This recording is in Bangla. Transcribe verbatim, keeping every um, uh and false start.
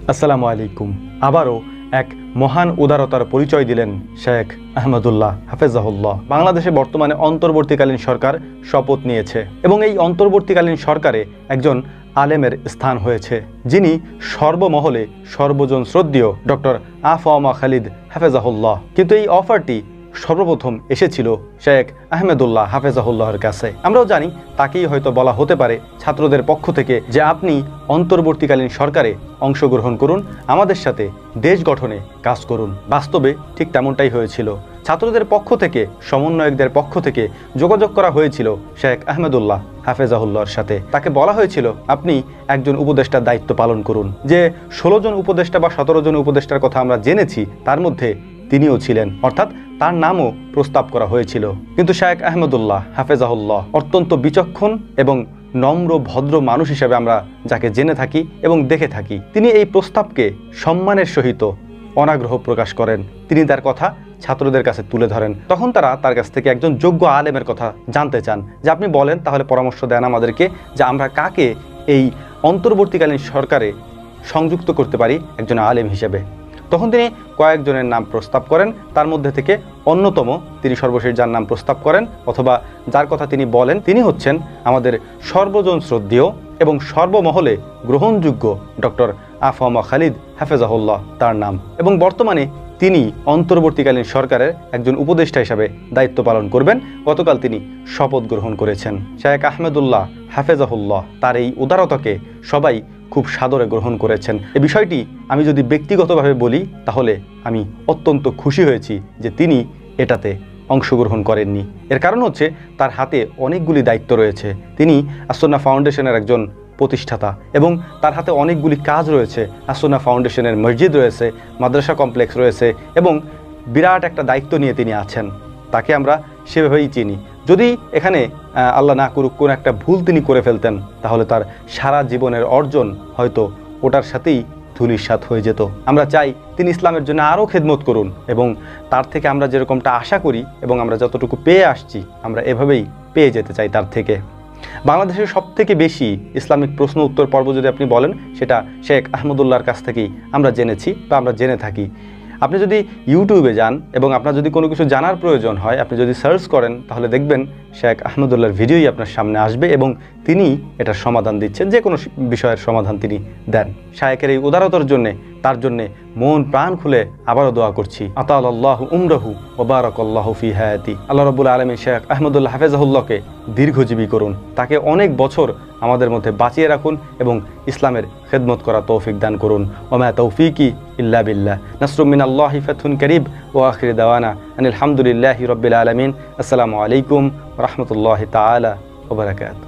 আসসালামু আলাইকুম। আবারও এক মহান উদারতার পরিচয় দিলেন শেখ আহমদুল্লাহ হাফেজাহুল্লাহ। বাংলাদেশে বর্তমানে অন্তর্বর্তীকালীন সরকার শপথ নিয়েছে এবং এই অন্তর্বর্তীকালীন সরকারে একজন আলেমের স্থান হয়েছে, যিনি সর্বমহলে সর্বজন শ্রদ্ধেয় ডক্টর আফওয়ামা খালিদ হাফেজাহুল্লাহ। কিন্তু এই অফারটি সর্বপ্রথম এসেছিল শেখ আহমেদুল্লাহ হাফেজাহুল্লাহর কাছে। আমরাও জানি তাকেই হয়তো বলা হতে পারে ছাত্রদের পক্ষ থেকে যে আপনি অন্তর্বর্তীকালীন সরকারে অংশগ্রহণ করুন, আমাদের সাথে দেশ গঠনে কাজ করুন। বাস্তবে ঠিক তেমনটাই হয়েছিল। ছাত্রদের পক্ষ থেকে, সমন্বয়কদের পক্ষ থেকে যোগাযোগ করা হয়েছিল শেখ আহমেদুল্লাহ হাফেজাহুল্লাহর সাথে। তাকে বলা হয়েছিল আপনি একজন উপদেষ্টার দায়িত্ব পালন করুন। যে ষোলো জন উপদেষ্টা বা সতেরো জন উপদেষ্টার কথা আমরা জেনেছি, তার মধ্যে তিনিও ছিলেন, অর্থাৎ তার নামও প্রস্তাব করা হয়েছিল। কিন্তু শেখ আহমদুল্লাহ হাফেজাহুল্লাহ অত্যন্ত বিচক্ষণ এবং নম্র ভদ্র মানুষ হিসেবে আমরা যাকে জেনে থাকি এবং দেখে থাকি, তিনি এই প্রস্তাবকে সম্মানের সহিত অনাগ্রহ প্রকাশ করেন। তিনি তার কথা ছাত্রদের কাছে তুলে ধরেন। তখন তারা তার কাছ থেকে একজন যোগ্য আলেমের কথা জানতে চান যে আপনি বলেন, তাহলে পরামর্শ দেন আমাদেরকে যে আমরা কাকে এই অন্তর্বর্তীকালীন সরকারে সংযুক্ত করতে পারি একজন আলেম হিসেবে। তখন তিনি কয়েকজনের নাম প্রস্তাব করেন। তার মধ্যে থেকে অন্যতম তিনি সর্বশেষ যার নাম প্রস্তাব করেন অথবা যার কথা তিনি বলেন, তিনি হচ্ছেন আমাদের সর্বজন শ্রদ্ধেয় এবং সর্বমহলে গ্রহণযোগ্য ডক্টর আফওয়ামা খালিদ হাফেজাহুল্লাহ তার নাম। এবং বর্তমানে তিনি অন্তর্বর্তীকালীন সরকারের একজন উপদেষ্টা হিসাবে দায়িত্ব পালন করবেন। গতকাল তিনি শপথ গ্রহণ করেছেন। শেখ আহমেদুল্লাহ হাফেজাহুল্লাহ তার এই উদারতাকে সবাই খুব সাদরে গ্রহণ করেছেন। এই বিষয়টি আমি যদি ব্যক্তিগতভাবে বলি, তাহলে আমি অত্যন্ত খুশি হয়েছি যে তিনি এটাতে অংশগ্রহণ করেননি। এর কারণ হচ্ছে তার হাতে অনেকগুলি দায়িত্ব রয়েছে। তিনি আসন্না ফাউন্ডেশনের একজন প্রতিষ্ঠাতা এবং তার হাতে অনেকগুলি কাজ রয়েছে। আসন্না ফাউন্ডেশনের মসজিদ রয়েছে, মাদ্রাসা কমপ্লেক্স রয়েছে এবং বিরাট একটা দায়িত্ব নিয়ে তিনি আছেন। তাকে আমরা সেভাবেই চিনি। যদি এখানে আল্লাহ না করুক কোন একটা ভুল তিনি করে ফেলতেন, তাহলে তার সারা জীবনের অর্জন হয়তো ওটার সাথেই ধূলিসাৎ হয়ে যেত। আমরা চাই তিনি ইসলামের জন্য আরও খেদমত করুন এবং তার থেকে আমরা যেরকমটা আশা করি এবং আমরা যতটুকু পেয়ে আসছি, আমরা এভাবেই পেয়ে যেতে চাই তার থেকে। বাংলাদেশের সব থেকে বেশি ইসলামিক প্রশ্ন উত্তর পর্ব যদি আপনি বলেন, সেটা শেখ আহমদুল্লাহর কাছ থেকেই আমরা জেনেছি বা আমরা জেনে থাকি। আপনি যদি ইউটিউবে যান এবং আপনার যদি কোনো কিছু জানার প্রয়োজন হয়, আপনি যদি সার্চ করেন, তাহলে দেখবেন শেখ আহমদুল্লাহর ভিডিওই আপনার সামনে আসবে এবং তিনি এটার সমাধান দিচ্ছেন। যে কোনো বিষয়ের সমাধান তিনি দেন। শায়েখের এই উদারতার জন্যে, তার জন্যে মন প্রাণ খুলে আবারও দোয়া করছি। আতাল আল্লাহ উমরাহু ওয়া বারাকাল্লাহু ফি হায়াতি। আল্লাহ রাব্বুল আলামিন শেখ আহমদুল্লাহ হাফেজাহুল্লাহকে দীর্ঘজীবী করুন, তাকে অনেক বছর আমাদের মধ্যে বাঁচিয়ে রাখুন এবং ইসলামের খেদমত করা তৌফিক দান করুন। ওয়া মা তাওফীকি ইল্লা বিল্লাহ। নাসরুম মিনাল্লাহি ফাতহুন কারীব ওয়া আখিরু দাওয়ানা আনিল হামদুলিল্লাহি রাব্বিল আলামিন। আসসালামু আলাইকুম ওয়া রাহমাতুল্লাহি তাআলা ওয়া বারাকাতুহু।